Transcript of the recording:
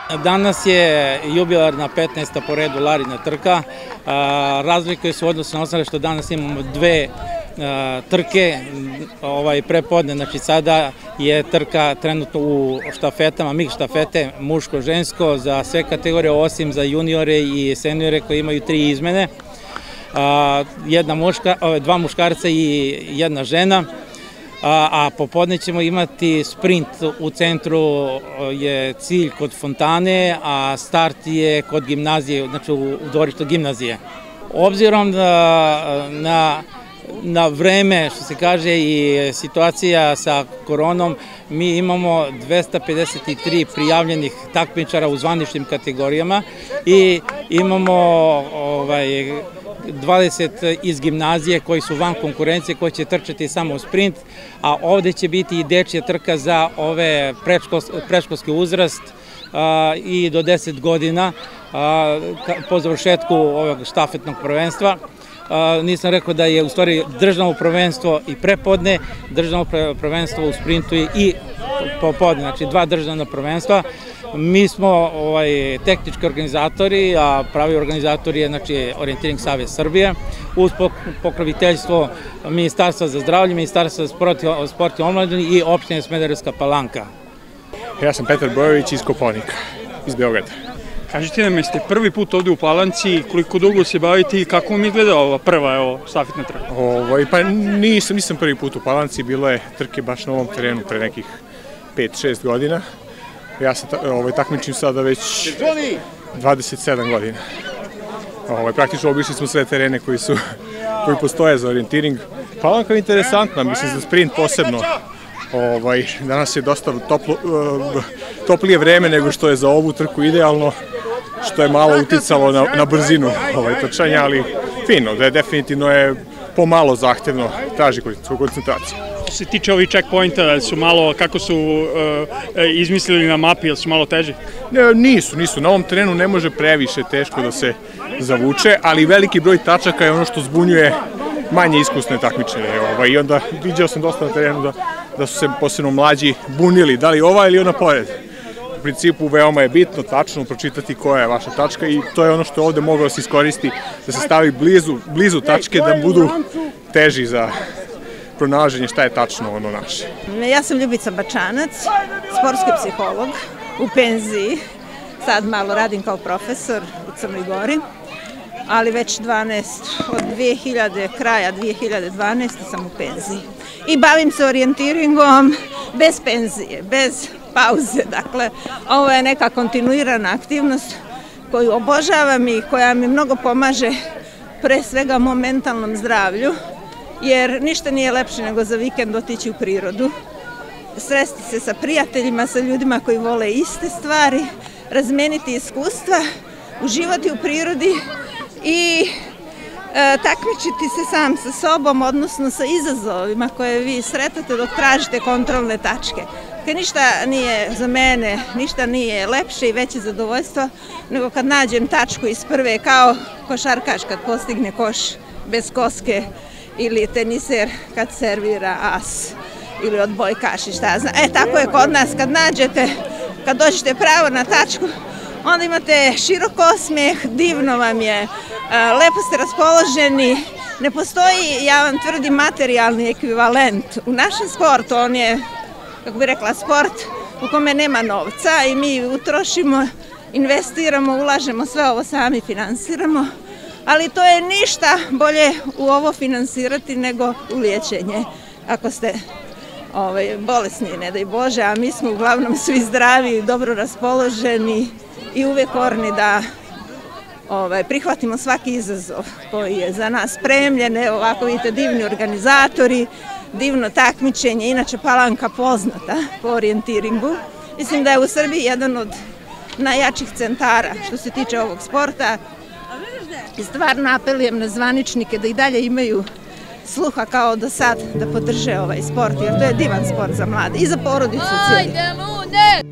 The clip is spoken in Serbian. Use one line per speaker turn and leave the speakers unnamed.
Danas je jubilarna 15. po redu Larina trka. Razlikuje se u odnosu na ostale što danas imamo dve trke prepodne. Znači sada je trka trenutno u štafetama, mix štafete, muško-žensko za sve kategorije osim za juniore i seniore koji imaju 3 izmene. Dva muškarca i jedna žena. A popodne ćemo imati sprint. U centru je cilj kod fontane, a start je kod gimnazije, znači u dvorištu gimnazije. Obzirom na vreme, što se kaže, i situacija sa koronom, mi imamo 253 prijavljenih takmičara u zvaničnim kategorijama i imamo 20 iz gimnazije koji su van konkurencije, koji će trčati samo sprint, a ovde će biti i dečja trka za ove predškolski uzrast i do 10 godina po završetku ovog štafetnog prvenstva. Nisam rekao da je u stvari državno prvenstvo i prepodne, državno prvenstvo u sprintu i popodne, znači 2 državna prvenstva. Mi smo tehnički organizatori, a pravi organizator je Orientiring Savez Srbije, uz pokroviteljstvo Ministarstva za zdravlje, Ministarstva za sport i omladinu i opštine Smederevska Palanka.
Ja sam Petar Bojović iz Kopaonika, iz Beograda.
Kažite nam, jeste prvi put ovde u Palanci, koliko dugo se bavite i kako vam izgleda ova prva štafetna trka?
Pa nisam prvi put u Palanci, bilo je trke baš na ovom terenu pre nekih 5-6 godina. Ja se takmičim sada već 27 godina. Praktično obišli smo sve terene koji postoje za orijentiring. Palanka je interesantna, mislim za sprint posebno. Danas je dosta toplije vreme nego što je za ovu trku idealno, što je malo uticalo na brzinu trčanja, ali fino, definitivno je pomalo zahtevno, traži koncentraciju.
Što se tiče ovih checkpointa, su malo, kako su izmislili na mapi, ili su malo teži?
Nisu. Na ovom terenu ne može previše teško da se zavuče, ali veliki broj tačaka je ono što zbunjuje manje iskusne takmičare. I onda viđao sam dosta na terenu da su se posebno mlađi bunili, da li ova ili ona pored. U principu veoma je bitno tačno pročitati koja je vaša tačka i to je ono što je ovde moglo da se iskoristi, da se stavi blizu tačke, da budu teži za pronalaženje šta je tačno ono naše.
Ja sam Ljubica Bačanac, sportski psiholog u penziji. Sad malo radim kao profesor u Crnoj Gori, ali već od kraja 2012. sam u penziji. I bavim se orijentiringom bez penzije, bez pauze. Dakle, ovo je neka kontinuirana aktivnost koju obožavam i koja mi mnogo pomaže pre svega mom mentalnom zdravlju, jer ništa nije lepše nego za vikend otići u prirodu, sresti se sa prijateljima, sa ljudima koji vole iste stvari, razmeniti iskustva, uživati u prirodi i takmičiti se sam sa sobom, odnosno sa izazovima koje vi sretate dok tražite kontrolne tačke. Ništa nije za mene, ništa nije lepše i veće zadovoljstvo nego kad nađem tačku iz prve, kao košarkaš kad postigne koš bez koske ili teniser kad servira as ili odbojkaš i šta znam. Tako je kod nas, kad dođete pravo na tačku, onda imate širok osmeh, divno vam je, lepo ste raspoloženi, ne postoji, ja vam tvrdim, materijalni ekvivalent. U našem sportu, on je, kako bih rekla, sport u kome nema novca i mi utrošimo, investiramo, ulažemo, sve ovo sami finansiramo, ali to je ništa bolje u ovo finansirati nego u liječenje. Ako ste bolesni, ne daj Bože, a mi smo uglavnom svi zdravi, dobro raspoloženi i uvek orni da prihvatimo svaki izazov koji je za nas spremljen. Evo ovako vidite, divni organizatori, divno takmičenje, inače Palanka poznata po orijentiringu. Mislim da je u Srbiji jedan od najjačih centara što se tiče ovog sporta i stvarno apelujem na zvaničnike da i dalje imaju sluha kao do sad da podrže ovaj sport, jer to je divan sport za mlade i za porodicu cijeli.